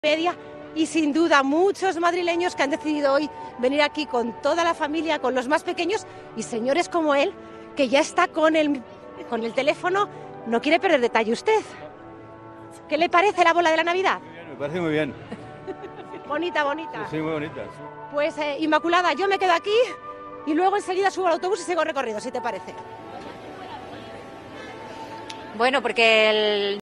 Media y sin duda muchos madrileños que han decidido hoy venir aquí con toda la familia, con los más pequeños y señores como él, que ya está con el teléfono, no quiere perder detalle usted. ¿Qué le parece la bola de la Navidad? Muy bien, me parece muy bien. Bonita, bonita. Sí, muy bonita. Sí. Pues Inmaculada, yo me quedo aquí y luego enseguida subo al autobús y sigo recorrido, si te parece. Bueno, porque